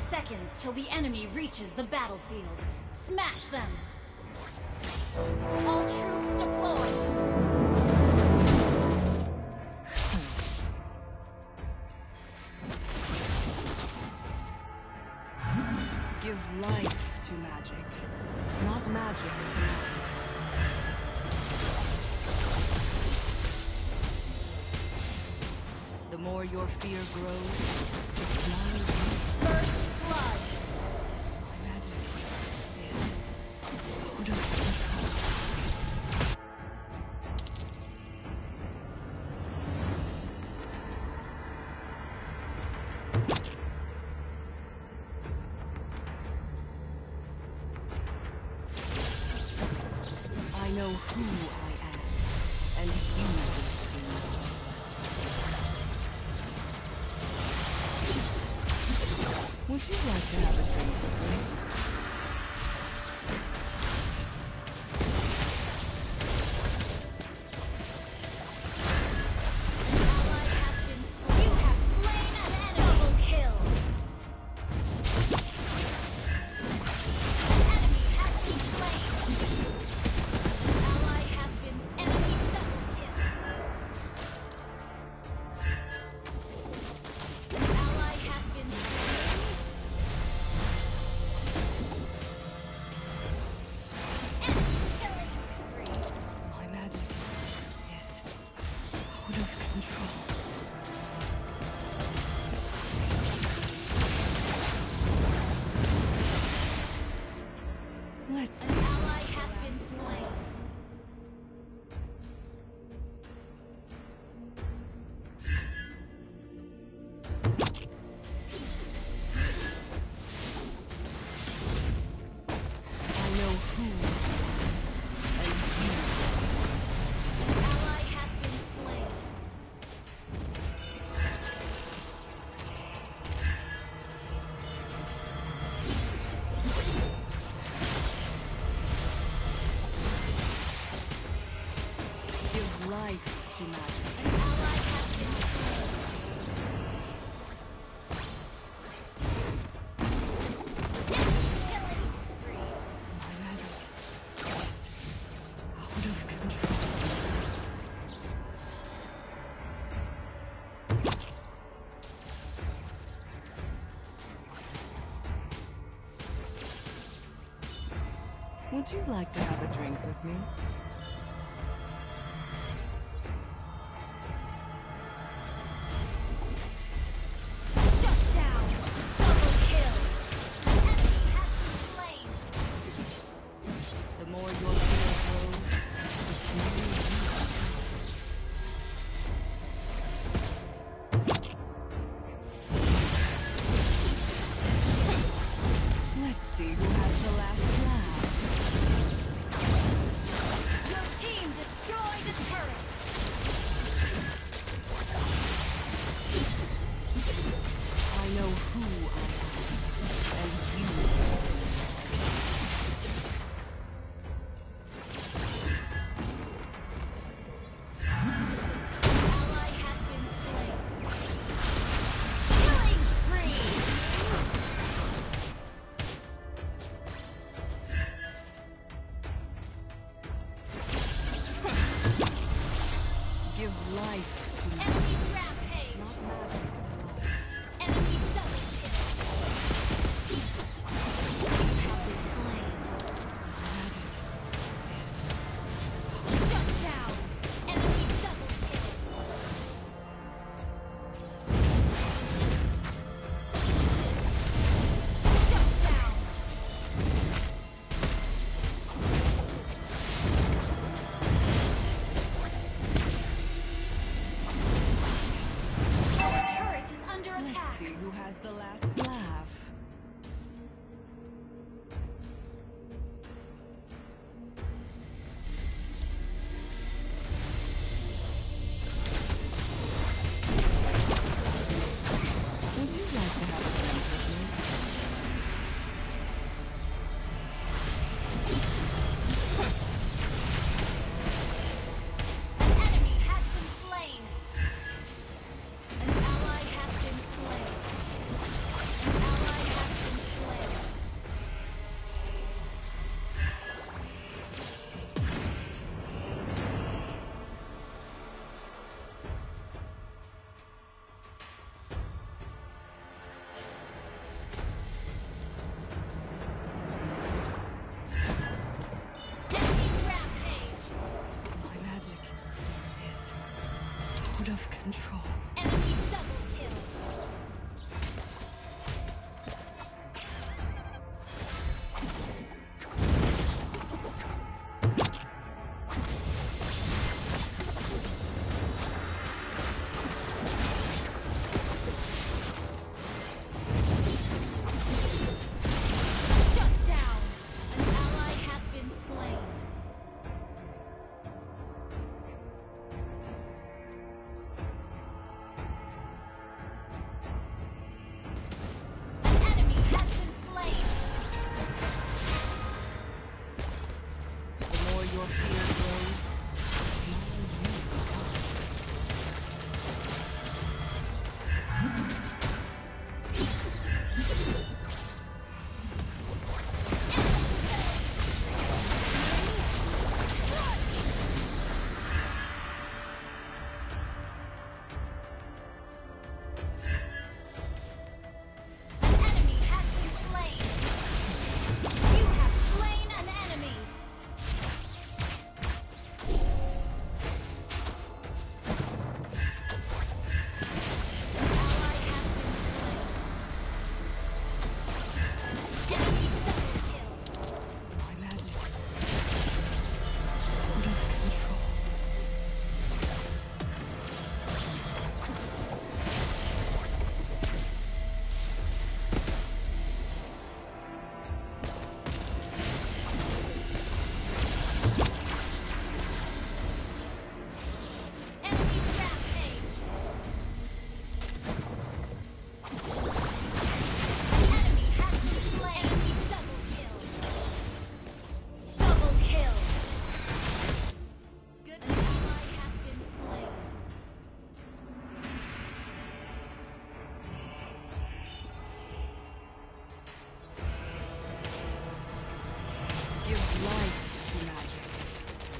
seconds till the enemy reaches the battlefield. Smash them! All troops deployed! Give life to magic, not magic to life. The more your fear grows, the smaller you. First blood! My magic is out of control. I know who I am, and you will soon. Would you like to have a drink with me? You have slain an enemy! Double kill! An enemy has been slain! Ally has been enemy double kill! Ally has been slain! Enemy killing spree! My magic is out of control. Let's see. An ally has been slain! I know who and you. An ally has been slain! Give life to magic. An ally has been slain! Enemy killing spree! My magic is out of control. Would you like to have a drink with me? Shut down! Double kill! An enemy has been slain! The more your fear grows, the smaller you. Let's see who has the last laugh. Your team destroyed a turret! I know who I am, and you. Ally has been slain! Killing spree! Give life to me. Enemy rampage! Not magic to life. Enemy double kill! You have been slain! Shut down! Enemy double kill! Shut down!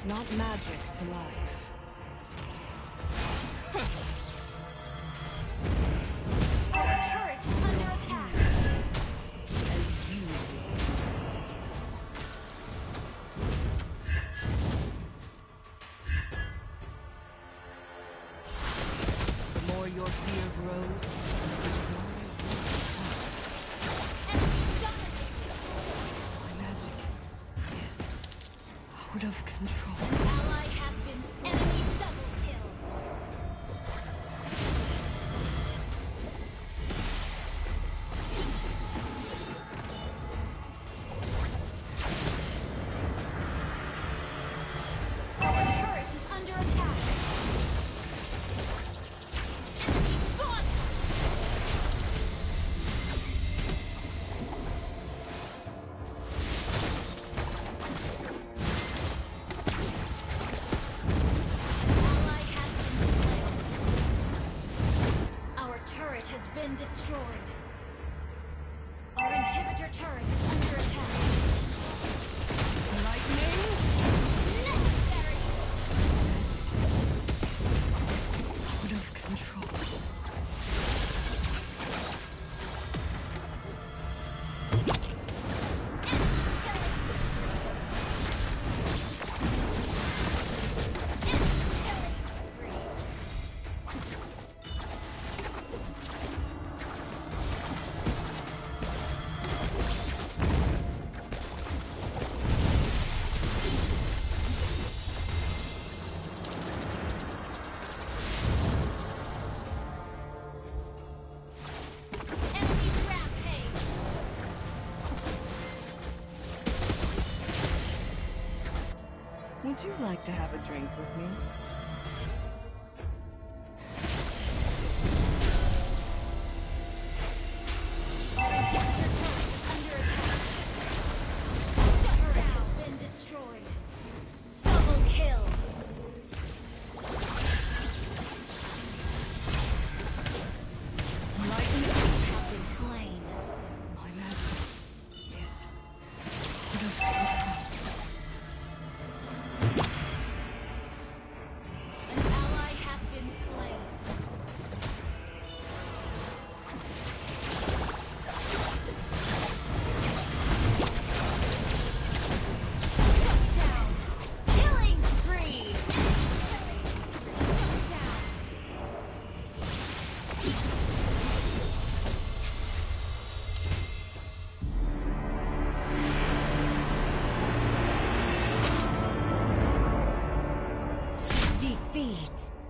Not magic to life. Our turret is under attack. As you will see as well. The more your fear grows, the more you Enemy dominated. my magic is out of control. Ally has been slain. Enemy double kill. Our turret is under attack. Enemy gone. Ally has been slain. Our turret has been destroyed. Our inhibitor turret is under attack. Lightning? Necessary. Out of control. Enemy rampage. Would you like to have a drink with me? Our inhibitor turret is under attack. Turret has been destroyed. Double kill. Lightning? Have been slain. My magic is out of control. An ally has been slain. Shut down. Killing spree. Shut down. Defeat.